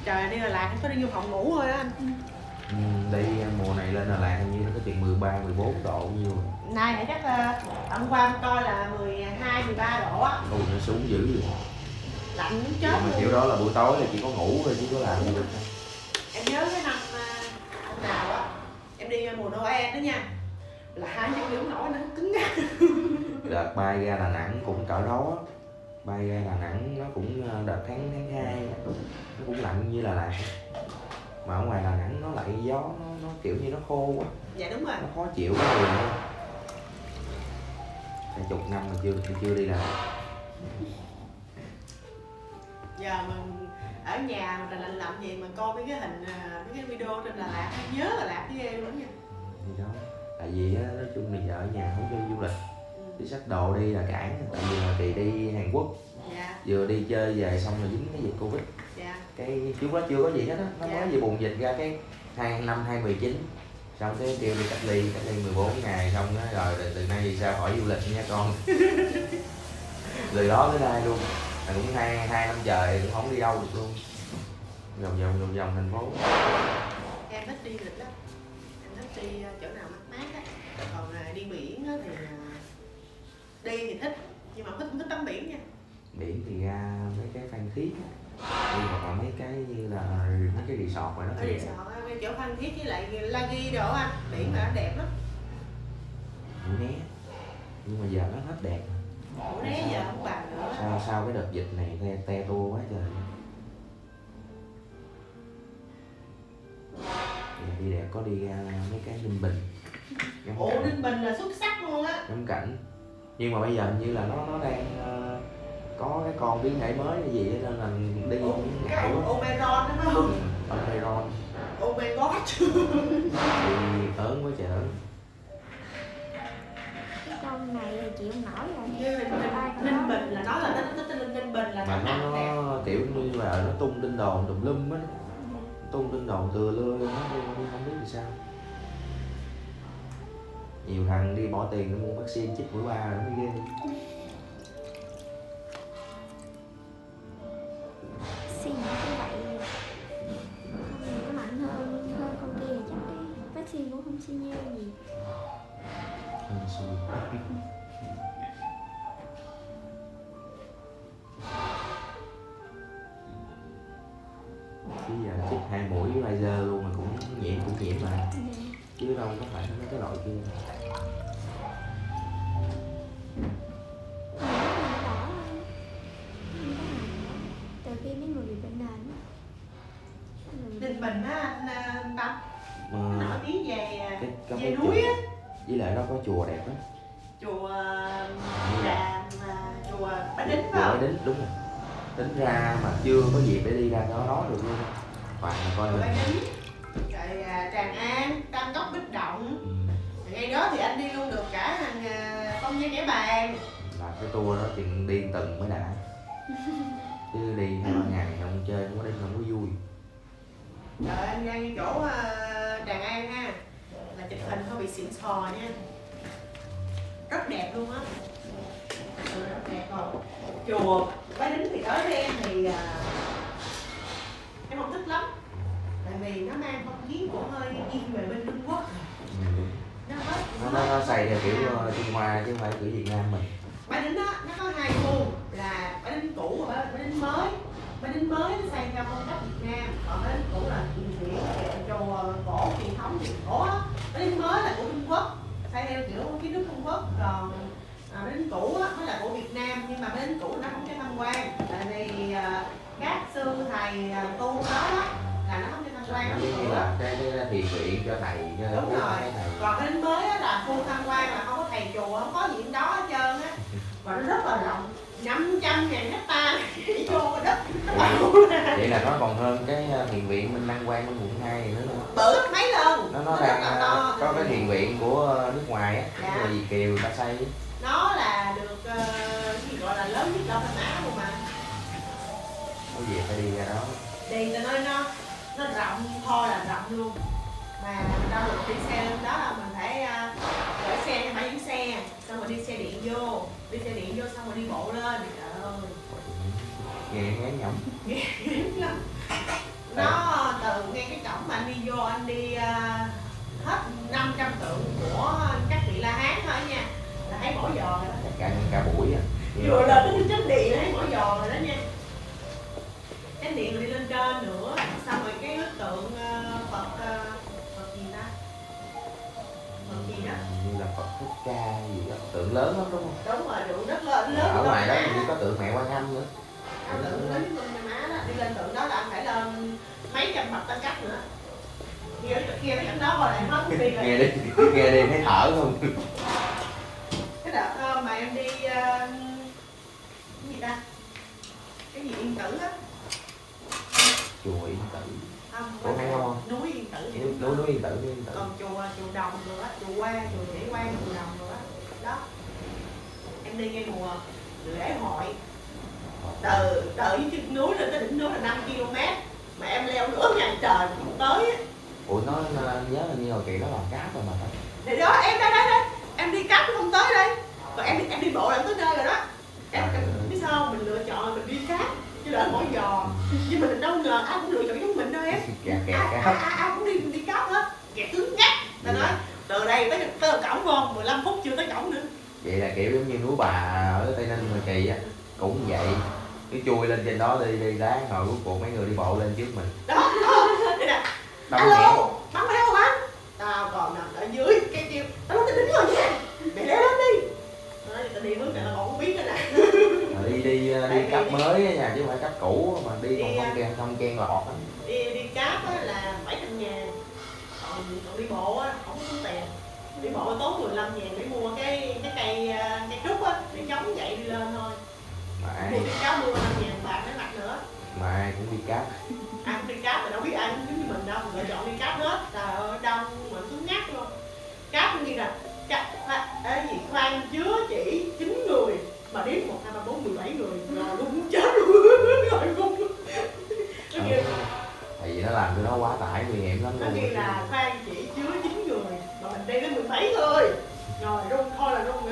Trời, đi Đà Lạt có đi vô phòng ngủ thôi á anh. Đi mùa này lên Đà Lạt hình như nó có chừng 13, 14 độ nhiêu rồi. Nay thì chắc hôm qua em coi là 12, 13 độ á. Ôi nó xuống dữ vậy. Lạnh muốn chết mà luôn. kiểu đó là buổi tối là chỉ có ngủ thôi chứ có làm gì được. Em nhớ cái năm nào á em đi mùa Noel đó nha, là 2 chân liễu nổi nó cứng ngắc. Đợt bay ra Đà Nẵng cũng cỡ đó. Bay ra Đà Nẵng nó cũng đợt tháng 2 nó cũng lạnh như Đà Lạt. Mà ở ngoài Đà Nẵng nó lại gió nó kiểu như nó khô quá. Dạ đúng rồi. Nó khó chịu cái người nữa. Cả chục năm mà chưa đi Đà Lạt. Giờ mình ở nhà mà lạnh lạnh gì mà coi mấy cái hình mấy cái video trên Đà Lạt nhớ Đà Lạt với em lắm nha. Gì đó. Tại vì á, nói chung là giờ ở nhà không đi du lịch. Đi xách đồ đi là cản. Tại vì là Kỳ đi Hàn Quốc. Dạ. Vừa đi chơi về xong rồi dính cái dịch Covid. Dạ. Cái trước đó chưa có gì hết á, nó mới vừa bùng dịch ra cái năm 2019. Xong cái kêu đi cách ly 14 ngày xong đó rồi từ nay thì sao khỏi du lịch nha con. Từ đó tới nay luôn. Là cũng hai năm trời cũng không đi đâu được luôn. Vòng thành phố. Em thích đi lịch lắm. Em thích đi chỗ nào mát mát á. Còn đi biển á thì đi thì thích nhưng mà không thích tắm biển nha. Biển thì ra mấy cái Phan Thiết đi hoặc là mấy cái như là mấy cái resort rồi đó. Ở resort cái chỗ Phan Thiết với lại La Ghi đồ anh, biển mà đẹp lắm. Mũi Né. Nhưng mà giờ nó hết đẹp. Mũi Né giờ không bằng nữa. Sao cái đợt dịch này te tua quá trời. Đi đẹp có đi ra mấy cái Ninh Bình. Ủa Ninh Bình là xuất sắc luôn á. Ngắm cảnh. Nhưng mà bây giờ như là nó đang có cái con biến thể mới hay gì nên là đi ngại quá. Omicron đúng không? Omicron. Oh my god. Thì ớn quá trời ớn. Cái con này là chịu nổi rồi. Ninh Bình là nó là nó tên Ninh Bình là mà nó kiểu như là nó tung tin đồn tùm lum á. Tung tin đồn thừa lưa luôn á, không biết vì sao. Nhiều thằng đi bỏ tiền để mua vaccine chích mũi 3 rồi mới ghê. Vaccine cũng vậy. Con này nó mạnh hơn con kia chắc cái vaccine cũng không xi nhê gì. Chứ giờ chích 2 mũi với Pfizer luôn mà cũng nhiễm mà. Chứ đâu có phải mấy cái loại kia. Từ khi mấy người bị bệnh nền Ninh Bình á anh Tâm nổi tiếng về núi á. Với lại nó có chùa đẹp lắm. Chùa Tràm và chùa Bá Đính phải Chùa Bá không? Đính đúng rồi. Tính ra mà chưa có dịp để đi ra đó được luôn. Toàn là coi Chùa hình. Bá Đính, rồi Tràng An, Tam Cốc Bích Động. Ngay đó thì anh đi luôn được cả hàng Công Viên Kẻ Bàng. Là cái tour đó chừng đi từng mới đã. Chứ đi 2-3 ngày không chơi không có đến không có vui. Rồi anh ra ngay chỗ Tràng An ha, là chụp hình hơi bị xịn sò nha. Rất đẹp luôn á. Rất đẹp rồi. Chùa Bá Đính thì tới với em thì em không thích lắm. Tại vì nó mang phong kiến của hơi nghiêng về bên Trung Quốc. Nó xây theo kiểu Trung Hoa chứ không phải kiểu Việt Nam mình. Bá Đính á, nó có 2 khu là Bá Đính cũ và Bá Đính mới. Bá Đính mới nó xây theo phong cách Việt Nam, còn Bá Đính cũ là chùa cổ truyền thống truyền cổ á. Bá Đính mới là của Trung Quốc, xây theo kiểu kiến trúc Trung Quốc, còn Bá Đính cũ á mới là của Việt Nam, nhưng mà Bá Đính cũ nó không cho tham quan, tại vì các sư thầy tu đó là nó không cho tham quan. Nó giống như là cái thiền viện cho thầy cho đúng rồi. Còn cái đến mới á là khu tham quan là không có thầy chùa, không có gì đó hết trơn á, và nó rất là rộng, 500.000 hectare chỉ vô đất. Vậy là nó còn hơn cái thiền viện Minh Đăng Quang bên quận 2 nữa. Bự gấp mấy lần. Nó đang có cái thiền viện của nước ngoài á, dạ. Là Việt Kiều người ta xây. Nó là được gì gọi là lớn nhất Đông Nam Á luôn mà. Có gì phải đi ra đó. Đi cho nó rộng, thôi là rộng luôn. Mà đâu được đi xe lên đó là mình phải gửi xe cho bãi giữ xe, xong rồi đi xe điện vô xong rồi đi bộ lên. Trời ơi. Nghe ngán nhõm. Nghe lắm. Nó từ ngay cái cổng mà anh đi vô, anh đi hết 500 tượng của các vị La Hán thôi nha, là thấy mỗi giò rồi đó. Cả buổi à. Vừa lên tới chánh điện là thấy mỗi giò rồi đó nha. Chánh điện rồi đi lên trên nữa, xong rồi cái bức tượng Phật gì ta? Phật gì đó? Như là Phật Thích Ca gì đó, tượng lớn lắm đúng không? Đúng rồi, tượng rất lớn. Ở ngoài đó như có tượng mẹ Quan Âm nữa. Tượng lớn con nhà má đó, đi lên tượng đó là anh phải lên mấy trăm bậc tăng cấp nữa. Kia cái cảnh đó hồi lại hết đi rồi. Nghe đi thấy thở không? Cái đợt mà em đi cái gì ta? Cái gì Yên Tử á? Chùa Yên Tử. Không, Ủa hay không? núi Yên Tử. Núi Yên Tử. Còn chùa Đồng rồi á, chùa Quan, chùa Chỉ Quan, chùa Đồng rồi á. Đó. Em đi ngay mùa lễ hội. Từ dưới chân núi lên tới đỉnh núi là 5 km. Mà em leo nửa ngày trời cũng tới á. Ủa nó nhớ là như hồi kỳ đó làm cáp rồi mà. Thì đó em đây em đi cáp không tới đây. Còn em đi bộ là tới nơi rồi đó. Em biết sao không? Mình lựa chọn là mình đi cáp chứ đỡ mỗi giò. Nhưng mà mình đâu ngờ ai cũng lựa chọn giống mình đâu em. Ai cũng đi cáp hết. Kẹt cứng ngắt. Ta nói từ đây tới cổng ngon, 15 phút chưa tới cổng nữa. Vậy là kiểu giống như núi Bà ở Tây Ninh hồi kỳ á, cũng vậy. Cứ chui lên trên đó đi đá ngồi cuối cùng mấy người đi bộ lên trước mình. Đó, đây nè. Alo, bắn phải không bắn? Tao còn nằm ở dưới cái kêu, tao nói tao đính rồi nha. Mày leo lên đi. Nói tao đi bước này tao còn không biết nữa nè. Đi cấp mới á nha, chứ không phải cấp cũ mà đi không ken lọt á. Đi cáp á là 700.000. Còn đi bộ á không tốn tiền. Đi bộ tốn 15.000 để mua cái cây trúc á, để chống vậy đi lên thôi. Mua cái cáo mua 5.000 bạc để mặc nữa. Mà ai cũng đi cáp. Ai cũng đi cáp mà đâu biết ai cũng giống như mình đâu, lựa chọn đi cáp hết. Trời ơi đông mà cứng ngắc luôn. Cáp như là khoan chứa chỉ 9 người mà đếm 1, 2, 3, 4, 17 người rồi luôn muốn chết luôn. Rồi không. Tại vì nó làm cho nó quá tải nguy hiểm lắm Nó luôn. ghi là khoan chỉ chứa 9 người mà mình đi đến 17 thôi. Rồi rung thôi là rung nữa.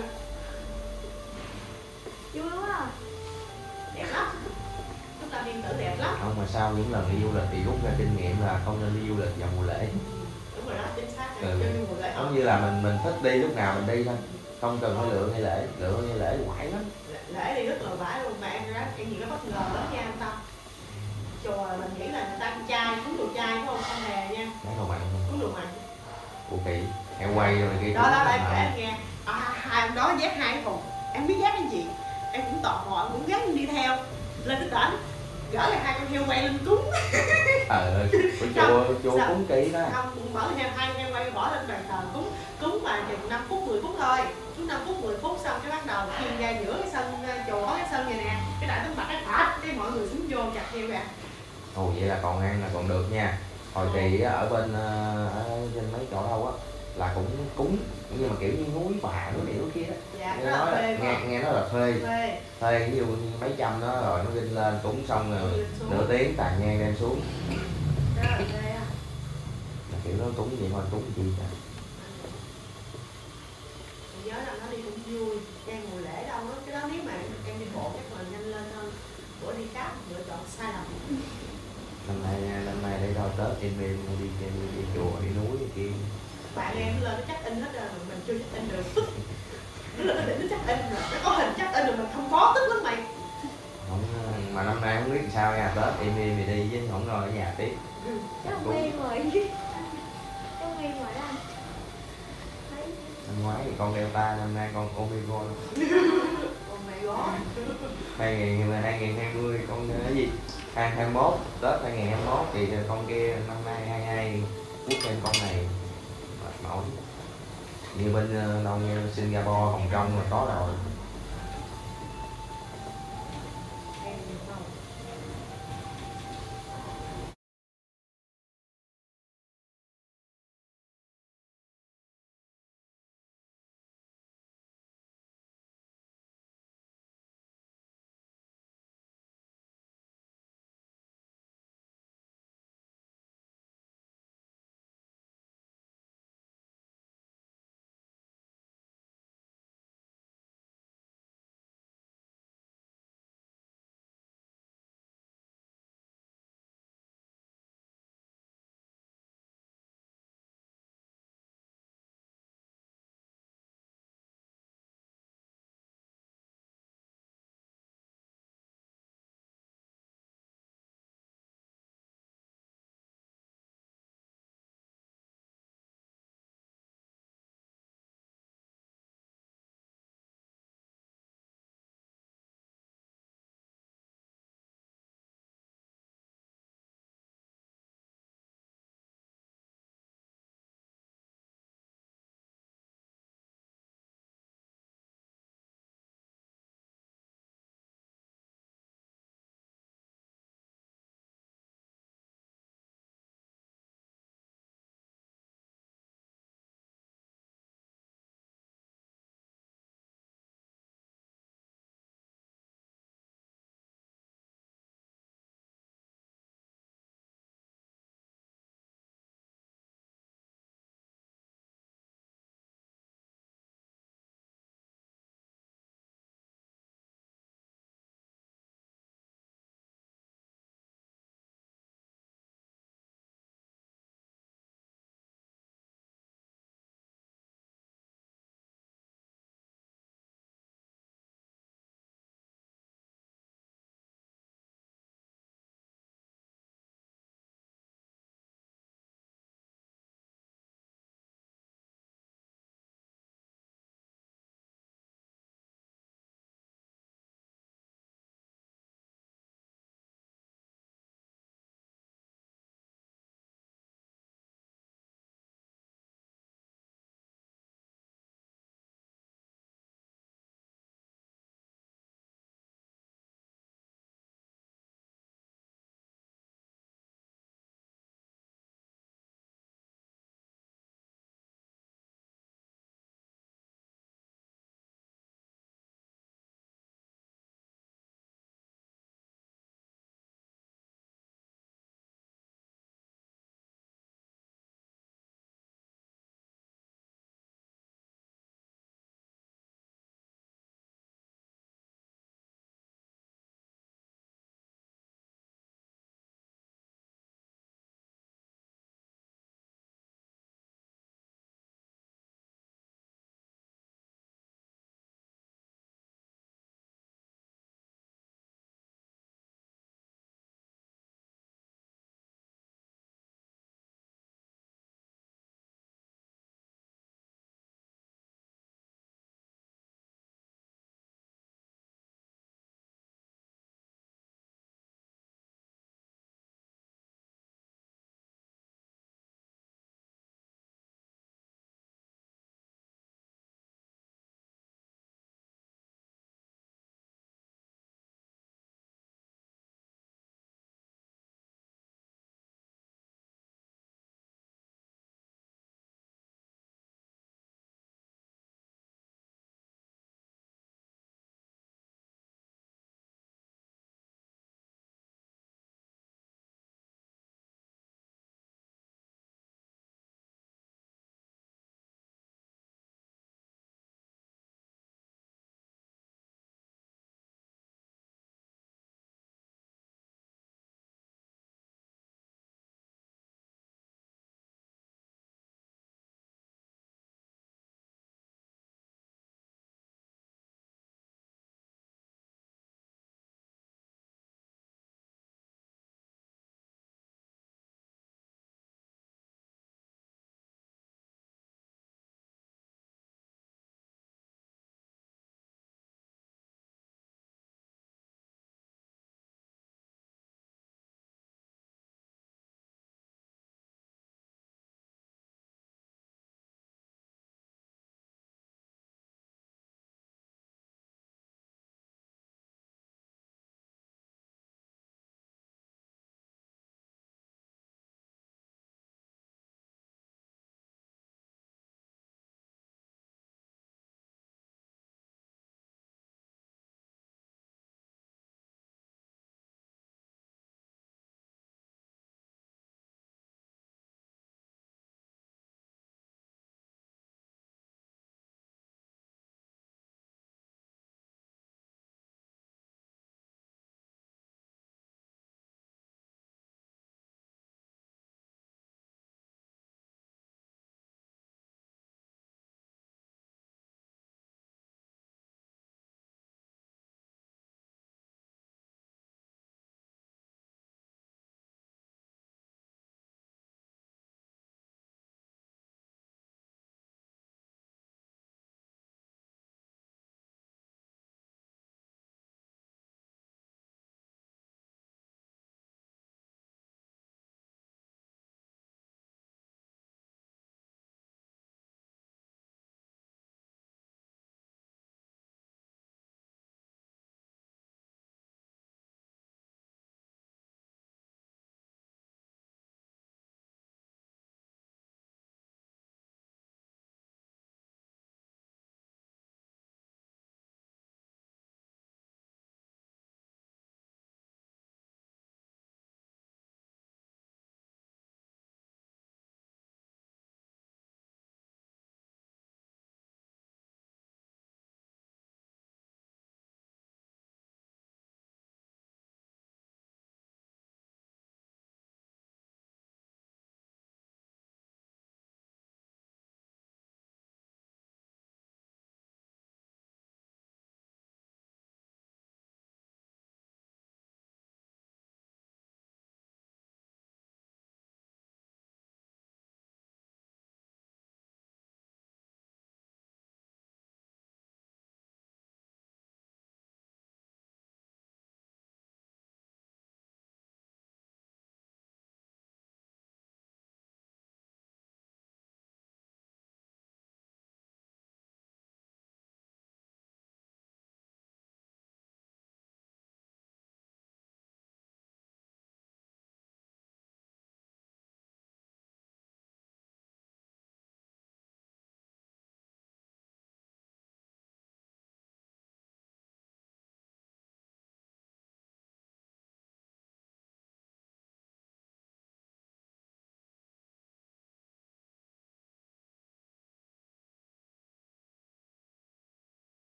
Vui quá à. Đẹp lắm. Chúng ta Yên Tử đẹp lắm. Không mà sao những lần đi du lịch thì rút ra kinh nghiệm là không nên đi du lịch vào mùa lễ. Đúng rồi đó, chính xác. Giống như là mình thích đi lúc nào mình đi thôi, không cần phải lựa ngày lễ quải lắm. Lễ đi rất là vãi luôn mà em gì có bất ngờ lớn nha anh Tâm. Chùa mình nghĩ là người ta ăn chay, cúng đồ chay đúng không? Không hề nha. Cái đồ mặn không? Cúng đồ mặn. Ủa kỳ, em quay rồi kia. Đó đây kể em nghe. Hai ông đó dắt hai thùng. Em biết dắt cái gì? Em cũng tò mò, em cũng gắn đi theo. Lên tới đỉnh, gỡ lại 2 con heo quay lên cúng. Chùa cúng kỹ đó. Không, mở hai heo quay bỏ lên bàn thờ cúng mà chừng 5 phút 10 phút thôi. Cúng 5 phút 10 phút xong cái bắt đầu khiêng ra giữa cái sân chùa, cái sân này nè. Cái đại tướng mặt cái phạt, cái mọi người xuống vô chặt heo ra. Ồ vậy là còn ăn là còn được nha. Hồi kỳ ở bên ở trên mấy chỗ đâu á là cũng cúng nhưng mà kiểu như núi Bà núi này núi kia đó. Dạ, nghe nói là thuê ví dụ như mấy trăm đó rồi nó lên lên cúng xong rồi nửa tiếng tàn nhang đem xuống. Đó là thuê á. Kiểu nó cúng vậy thôi cúng gì cả. Mình nhớ là nó đi cũng vui, đang mùa lễ đâu đó, cái đó nếu mà em đi bộ chắc là nhanh lên hơn. Bữa đi cáp lựa chọn sai lầm. Năm nay đây đâu Tết em đi chùa đi núi này kia. Bạn em lên nó check in hết rồi mình chưa check in được. Nó lên nó định nó check in rồi, nó có hình check in rồi mình không có tức lắm mày. Không, mà năm nay không biết làm sao nha, Tết em đi chứ không ngồi ở nhà tiếp. Chắc nguyên rồi. Chắc nguyên rồi đó anh. Năm ngoái thì con Delta, năm nay con Omicron. Oh my god. 2020 con cái gì? 2021, Tết 2021 thì con kia năm nay 22 quốc thêm con này mệt mỏi. Như bên đâu như Singapore, Hồng Kông là có rồi.